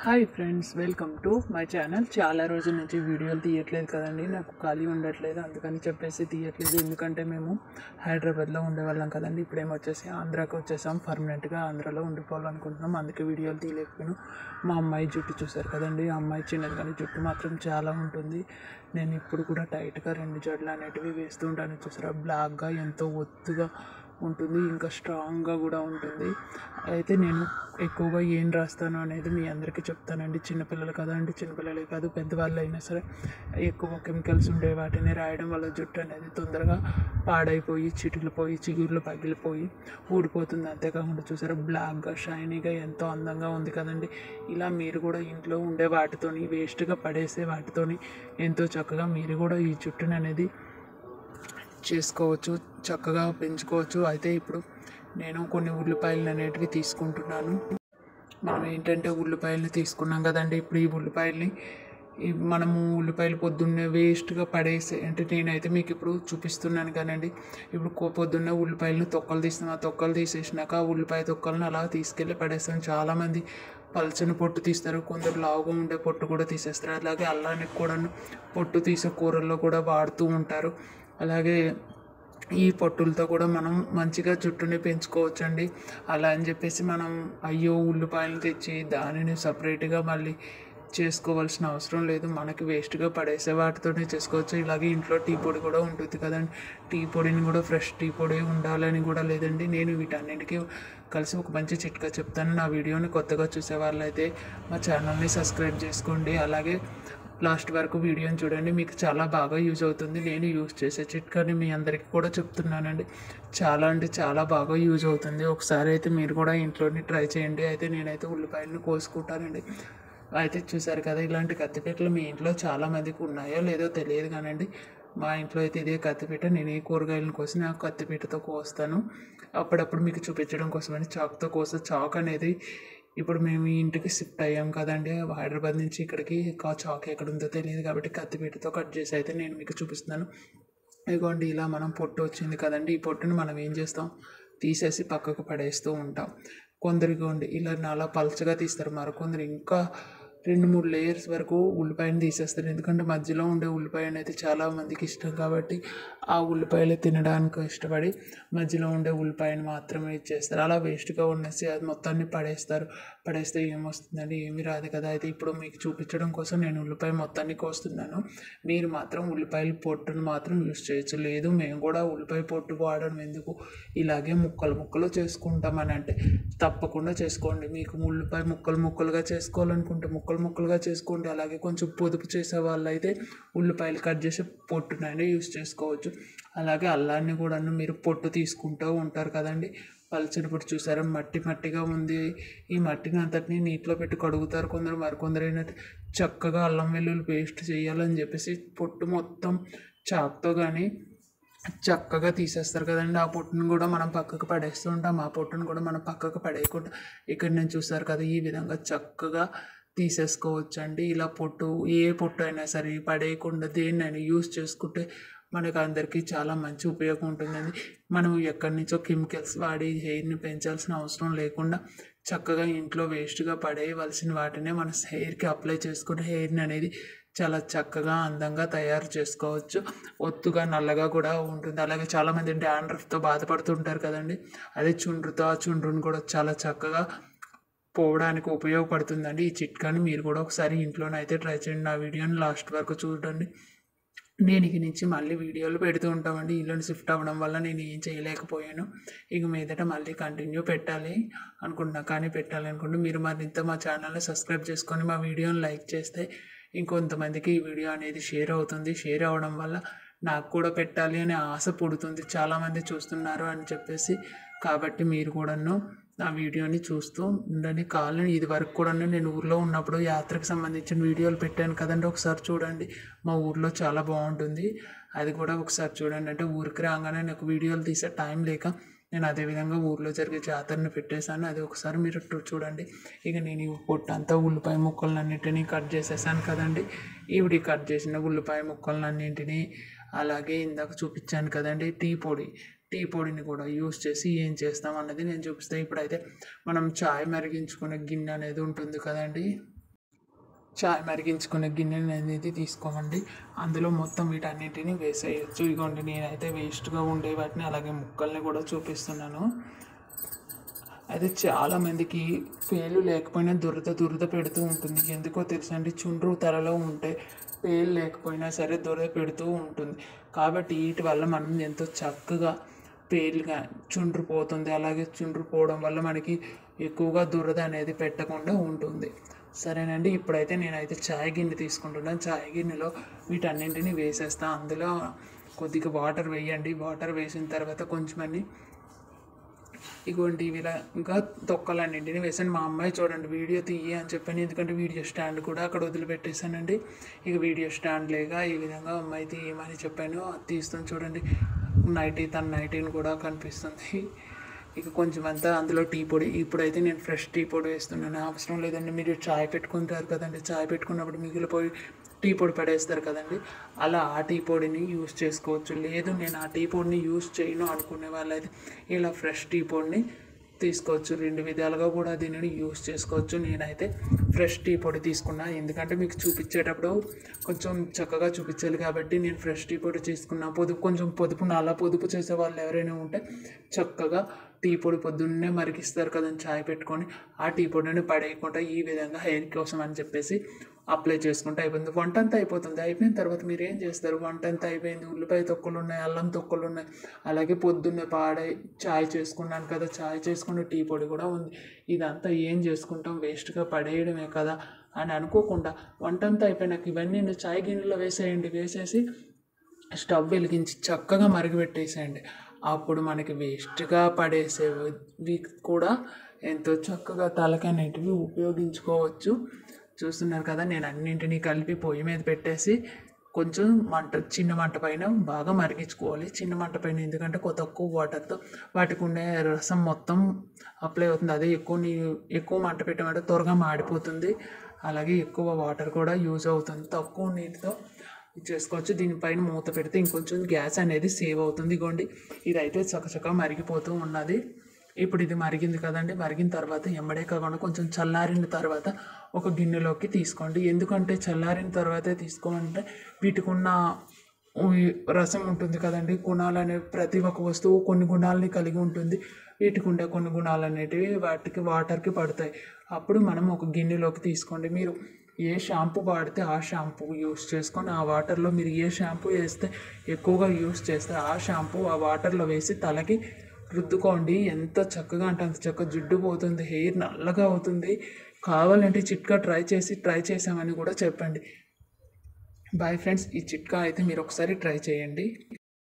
Hi friends, welcome to my channel. చాలా రోజుల నుంచి వీడియోలు తీయట్లేదు కదండి, నాకు ఖాళీ ఉండట్లేదు, అందుకని చెప్పేసి తీయట్లేదు. ఎందుకంటే మేము హైదరాబాద్లో ఉండేవాళ్ళం కదండి, ఇప్పుడేమో వచ్చేసి ఆంధ్రాకి వచ్చేసాం. పర్మనెంట్గా ఆంధ్రాలో ఉండిపోవాలనుకుంటున్నాం, అందుకే వీడియోలు తీయలేకపోయాను. మా అమ్మాయి జుట్టు చూసారు కదండి, ఆ అమ్మాయి చిన్నది కానీ జుట్టు మాత్రం చాలా ఉంటుంది. నేను ఇప్పుడు కూడా టైట్గా 2 జడలు అనేటివి వేస్తూ ఉంటాను. చూసారా, బ్లాక్గా ఎంతో ఒత్తుగా ఉంటుంది, ఇంకా స్ట్రాంగ్గా కూడా ఉంటుంది. అయితే నేను ఎక్కువగా ఏం రాస్తాను అనేది మీ అందరికీ చెప్తానండి. చిన్నపిల్లలు కదా అండి, చిన్నపిల్లలే కాదు పెద్దవాళ్ళు అయినా సరే ఎక్కువ కెమికల్స్ ఉండే వాటిని రాయడం వల్ల జుట్టు అనేది తొందరగా పాడైపోయి చిగుర్లు పగిలిపోయి ఊడిపోతుంది. అంతేకాకుండా చూసారా, బ్లాక్గా షైనీగా ఎంతో అందంగా ఉంది కదండి. ఇలా మీరు కూడా ఇంట్లో ఉండే వాటితోని, వేస్ట్గా పడేసే వాటితోని ఎంతో చక్కగా మీరు కూడా ఈ జుట్టుని అనేది చేసుకోవచ్చు, చక్కగా పెంచుకోవచ్చు. అయితే ఇప్పుడు నేను కొన్ని ఉల్లిపాయలు అనేటివి తీసుకుంటున్నాను. మనం ఏంటంటే ఉల్లిపాయలు తీసుకున్నాం కదండి, ఇప్పుడు ఈ ఉల్లిపాయల్ని మనము ఉల్లిపాయలు పొద్దున్నే వేస్ట్గా పడేసే, అంటే నేనైతే మీకు ఇప్పుడు చూపిస్తున్నాను కానండి. ఇప్పుడు పొద్దున్నే ఉల్లిపాయలను తొక్కలు తీస్తాం, ఆ తొక్కలు తీసేసినాక ఆ ఉల్లిపాయ తొక్కలను అలా తీసుకెళ్ళి పడేస్తాం. చాలామంది పల్చని పొట్టు తీస్తారు, కొందరు లావుగా ఉండే పొట్టు కూడా తీసేస్తారు. అలాగే అల్లానికి కూడా పొట్టు తీసే కూరల్లో కూడా వాడుతూ ఉంటారు. అలాగే ఈ పొట్టులతో కూడా మనం మంచిగా జుట్టుని పెంచుకోవచ్చండి. అలా అని చెప్పేసి మనం అయ్యో ఉల్లిపాయలు తెచ్చి దానిని సపరేట్గా మళ్ళీ చేసుకోవాల్సిన అవసరం లేదు. మనకి వేస్ట్గా పడేసే వాటితోనే చేసుకోవచ్చు. ఇలాగే ఇంట్లో టీ పొడి కూడా ఉంటుంది కదండి, టీ పొడిని కూడా ఫ్రెష్ టీ పొడి ఉండాలని కూడా లేదండి. నేను వీటన్నిటికీ కలిసి ఒక మంచి చిట్కా చెప్తాను. నా వీడియోని కొత్తగా చూసే వాళ్ళైతే మా ఛానల్ని సబ్స్క్రైబ్ చేసుకోండి. అలాగే లాస్ట్ వరకు వీడియోని చూడండి, మీకు చాలా బాగా యూజ్ అవుతుంది. నేను యూజ్ చేసే చిట్కాని మీ అందరికీ కూడా చెప్తున్నానండి. చాలా అంటే చాలా బాగా యూజ్ అవుతుంది. ఒకసారి అయితే మీరు కూడా ఇంట్లోని ట్రై చేయండి. అయితే నేనైతే ఉల్లిపాయలను కోసుకుంటానండి. అయితే చూసారు కదా, ఇలాంటి కత్తిపీటలు మీ ఇంట్లో చాలామందికి ఉన్నాయో లేదో తెలియదు కానండి, మా ఇంట్లో అయితే ఇదే కత్తిపీట. నేను ఏ కూరగాయలను కోసి ఆ కత్తిపీటతో కోస్తాను. అప్పుడప్పుడు మీకు చూపించడం కోసమని చాకుతో కోసే. చాకు అనేది ఇప్పుడు మేము ఈ ఇంటికి షిఫ్ట్ అయ్యాం కదండి, హైదరాబాద్ నుంచి ఇక్కడికి. చాకు ఎక్కడ ఉందో తెలియదు కాబట్టి కత్తిపీటతో కట్ చేసి అయితే నేను మీకు చూపిస్తున్నాను. ఇదిగోండి, ఇలా మనం పొట్టు వచ్చింది కదండి, ఈ పొట్టును మనం ఏం చేస్తాం, తీసేసి పక్కకు పడేస్తూ ఉంటాం. కొందరిగోండి ఇలా నాలా పలచగా తీస్తారు, మరికొందరు ఇంకా 2-3 లేయర్స్ వరకు ఉల్లిపాయను తీసేస్తారు. ఎందుకంటే మధ్యలో ఉండే ఉల్లిపాయ అనేది చాలా మందికి ఇష్టం కాబట్టి ఆ ఉల్లిపాయలు తినడానికి ఇష్టపడి మధ్యలో ఉండే ఉల్లిపాయను మాత్రమే ఇచ్చేస్తారు. అలా వేస్ట్గా ఉన్నసి అది మొత్తాన్ని పడేస్తే ఏమొస్తుందండి, ఏమీ రాదు కదా. అయితే ఇప్పుడు మీకు చూపించడం కోసం నేను ఉల్లిపాయ మొత్తాన్ని కోస్తున్నాను. మీరు మాత్రం ఉల్లిపాయల పొట్టును మాత్రం యూస్ చేయొచ్చు. లేదు మేము కూడా ఉల్లిపాయ పొట్టు వాడడం ఎందుకు, ఇలాగే ముక్కలు చేసుకుంటామని అంటే తప్పకుండా చేసుకోండి. మీకు ఉల్లిపాయ ముక్కలుగా చేసుకోవాలనుకుంటే ముక్కలుగా చేసుకోండి. అలాగే కొంచెం పొదుపు చేసే వాళ్ళైతే ఉల్లిపాయలు కట్ చేసి పొట్టునైనా యూస్ చేసుకోవచ్చు. అలాగే అల్లాన్ని కూడా మీరు పొట్టు తీసుకుంటూ ఉంటారు కదండి, పల్చని పొట్టు చూసారా, మట్టిగా ఉంది. ఈ మట్టిని అంతటిని నీటిలో పెట్టి కడుగుతారు కొందరు, మరికొందరు ఏంటంటే చక్కగా అల్లం వెల్లుల్లి పేస్ట్ చేయాలని చెప్పేసి పొట్టు మొత్తం చాకుతో కానీ చక్కగా తీసేస్తారు కదండి. ఆ పొట్టును కూడా మనం పక్కకు పడేస్తూ ఉంటాం. ఆ పొట్టును కూడా మనం పక్కకు పడేయకుండా ఇక్కడ నేను చూసారు కదా, ఈ విధంగా చక్కగా తీసేసుకోవచ్చు అండి. ఇలా ఏ పొట్టు అయినా సరే పడేయకుండా దేన్నైనా యూస్ చేసుకుంటే మనకు అందరికీ చాలా మంచి ఉపయోగం ఉంటుందండి. మనం ఎక్కడి నుంచో కెమికల్స్ వాడి హెయిర్ని పెంచాల్సిన అవసరం లేకుండా చక్కగా ఇంట్లో వేస్ట్గా పడేయవలసిన వాటినే మన హెయిర్కి అప్లై చేసుకుని హెయిర్ని అనేది చాలా చక్కగా అందంగా తయారు చేసుకోవచ్చు. ఒత్తుగా నల్లగా కూడా ఉంటుంది. అలాగే చాలామంది డాండ్రఫ్తో బాధపడుతుంటారు కదండి, అదే చుండ్రుతో ఆ చుండ్రుని కూడా చాలా చక్కగా పోవడానికి ఉపయోగపడుతుందండి. ఈ చిట్కాని మీరు కూడా ఒకసారి ఇంట్లోనైతే ట్రై చేయండి. నా వీడియోని లాస్ట్ వరకు చూడండి. నేను ఇక నుంచి మళ్ళీ వీడియోలు పెడుతూ ఉంటామండి. ఇల్లుని షిఫ్ట్ అవ్వడం వల్ల నేను ఏం చేయలేకపోయాను. ఇక మీదట మళ్ళీ కంటిన్యూ పెట్టాలి అనుకుంటే మీరు మరింత మా ఛానల్ని సబ్స్క్రైబ్ చేసుకొని మా వీడియోని లైక్ చేస్తే ఇంకొంతమందికి ఈ వీడియో అనేది షేర్ అవుతుంది. షేర్ అవ్వడం వల్ల నాకు కూడా పెట్టాలి అనే ఆశ పుడుతుంది, చాలామంది చూస్తున్నారు అని చెప్పేసి. కాబట్టి మీరు కూడాను నా వీడియోని చూస్తూ ఉండండి. ఇది వరకు కూడా నేను ఊర్లో ఉన్నప్పుడు యాత్రకు సంబంధించిన వీడియోలు పెట్టాను కదండి, ఒకసారి చూడండి. మా ఊర్లో చాలా బాగుంటుంది, అది కూడా ఒకసారి చూడండి. అంటే ఊరికి రాగానే నాకు వీడియోలు తీసే టైం లేక నేను అదేవిధంగా ఊర్లో జరిగే జాతరని పెట్టేశాను, అది ఒకసారి మీరు చూడండి. ఇక నేను ఈ పొట్టంతా ఉల్లిపాయ ముక్కలన్నింటినీ కట్ చేసేసాను కదండి. ఈవిడి కట్ చేసిన ఉల్లిపాయ ముక్కలన్నింటినీ, అలాగే ఇందాక చూపించాను కదండి టీ పొడిని కూడా యూస్ చేసి ఏం చేస్తాం అన్నది నేను చూపిస్తాను. ఇప్పుడైతే మనం చాయ్ మరిగించుకునే గిన్నె అనేది ఉంటుంది కదండి, చాయ్ మరిగించుకునే గిన్నెని అనేది తీసుకోమండి. అందులో మొత్తం వీటన్నిటిని వేసేయచ్చు. ఇగోండి నేనైతే వేస్ట్గా ఉండే వాటిని అలాగే ముక్కల్ని కూడా చూపిస్తున్నాను. అయితే చాలామందికి పేలు లేకపోయినా దురద పెడుతూ ఉంటుంది. ఎందుకో తెలుసండి, చుండ్రు తలలో ఉంటే పేలు లేకపోయినా సరే దురద పెడుతూ ఉంటుంది. కాబట్టి వీటి వల్ల మనం ఎంతో చక్కగా పేలుగా చుండ్రు పోతుంది. అలాగే చుండ్రు పోవడం వల్ల మనకి ఎక్కువగా దురద అనేది పెట్టకుండా ఉంటుంది. సరేనండి, ఇప్పుడైతే నేనైతే చాయ్ గిన్నె తీసుకుంటున్నాను. చాయ్ గిన్నెలో వీటన్నింటినీ వేసేస్తాను. అందులో కొద్దిగా వాటర్ వేయండి. వాటర్ వేసిన తర్వాత కొంచెమని ఇగోండి విధంగా తొక్కలన్నింటినీ వేసాను. మా అమ్మాయి చూడండి వీడియో తీయ అని చెప్పాను, ఎందుకంటే వీడియో స్టాండ్ కూడా అక్కడ వదిలిపెట్టేశానండి. ఇక వీడియో స్టాండ్ లేక ఈ విధంగా అమ్మాయి తీయమని చెప్పాను, అది తీస్తుంది చూడండి. తన నైటీని కూడా కనిపిస్తుంది. ఇక కొంచెం అంతా అందులో టీ పొడి. ఇప్పుడైతే నేను ఫ్రెష్ టీ పొడి వేస్తున్నాను. అవసరం లేదండి, మీరు చాయ్ పెట్టుకుంటారు కదండి, చాయ్ పెట్టుకున్నప్పుడు మిగిలిపోయి టీ పొడి పడేస్తారు కదండి, అలా ఆ టీ పొడిని యూస్ చేసుకోవచ్చు. లేదు నేను ఆ టీ పొడిని యూస్ చేయను అనుకునే వాళ్ళైతే ఇలా ఫ్రెష్ టీ పొడిని తీసుకోవచ్చు. 2 విధాలుగా కూడా దీనిని యూస్ చేసుకోవచ్చు. నేనైతే ఫ్రెష్ టీ పొడి తీసుకున్నా, ఎందుకంటే మీకు చూపించేటప్పుడు కొంచెం చక్కగా చూపించాలి కాబట్టి నేను ఫ్రెష్ టీ పొడి తీసుకున్నా. కొంచెం అలా పొదుపు చేసే వాళ్ళు ఎవరైనా ఉంటే చక్కగా టీ పొడి పొద్దున్నే మరిగిస్తారు కదండి చాయ్ పెట్టుకొని, ఆ టీ పొడిని పడేయకుండా ఈ విధంగా హెయిర్ కోసం అని చెప్పేసి అప్లై చేసుకుంటే అయిపోయింది. వంట అంతా అయిపోతుంది. అయిపోయిన తర్వాత మీరు ఏం చేస్తారు, వంట అంతా అయిపోయింది, ఉల్లిపాయ తొక్కలు ఉన్నాయి, అల్లం తొక్కలు ఉన్నాయి, అలాగే పొద్దున్నే చాయ్ చేసుకున్నాను కదా, చాయ్ చేసుకున్న టీ పొడి కూడా ఉంది. ఇదంతా ఏం చేసుకుంటాం, వేస్ట్గా పడేయడమే కదా అని అనుకోకుండా వంట అంతా అయిపోయినాక ఇవన్నీ చాయ్ గిన్నెలో వేసేయండి. వేసేసి స్టవ్ వెలిగించి చక్కగా మరిగిపెట్టేసేయండి. అప్పుడు మనకి వేస్ట్గా పడేసేవి కూడా ఎంతో చక్కగా తలకనేటివి ఉపయోగించుకోవచ్చు. చూస్తున్నారు కదా, నేను అన్నింటినీ కలిపి పొయ్యి మీద పెట్టేసి కొంచెం చిన్న మంట పైన బాగా మరిగించుకోవాలి. చిన్న మంట పైన, ఎందుకంటే తక్కువ వాటర్తో వాటికి ఉండే రసం మొత్తం అప్లై అవుతుంది. అదే ఎక్కువ మంట పెట్టమంటే త్వరగా మాడిపోతుంది. అలాగే ఎక్కువ వాటర్ కూడా యూజ్ అవుతుంది. తక్కువ నీటితో చేసుకోవచ్చు. దీనిపైన మూత పెడితే ఇంకొంచెం గ్యాస్ అనేది సేవ్ అవుతుంది. ఇగోండి ఇదైతే చక్కచక్క మరిగిపోతూ ఉన్నది. ఇప్పుడు ఇది మరిగింది కదండి, మరిగిన తర్వాత ఎంబడే కాకుండా కొంచెం చల్లారిన తర్వాత ఒక గిన్నెలోకి తీసుకోండి. ఎందుకంటే చల్లారిన తర్వాతే తీసుకోమంటే వీటికి ఉన్న రసం ఉంటుంది కదండి, గుణాలు అనేవి, ప్రతి ఒక్క వస్తువు కొన్ని గుణాలని కలిగి ఉంటుంది. వీటికి ఉండే కొన్ని గుణాలు అనేటివి వాటికి వాటర్కి పడతాయి. అప్పుడు మనం ఒక గిన్నెలోకి తీసుకోండి. మీరు ఏ షాంపూ వాడితే ఆ షాంపూ యూస్ చేసుకొని ఆ వాటర్లో మీరు ఏ షాంపూ వేస్తే ఎక్కువగా యూస్ చేస్తే ఆ షాంపూ ఆ వాటర్లో వేసి తలకి రుద్దుకోండి. ఎంత చక్కగా అంటే అంత చక్కగా జిడ్డు పోతుంది, హెయిర్ నల్లగా అవుతుంది. కావాలంటే చిట్కా ట్రై చేసామని కూడా చెప్పండి. బాయ్ ఫ్రెండ్స్, ఈ చిట్కా అయితే మీరు ఒకసారి ట్రై చేయండి.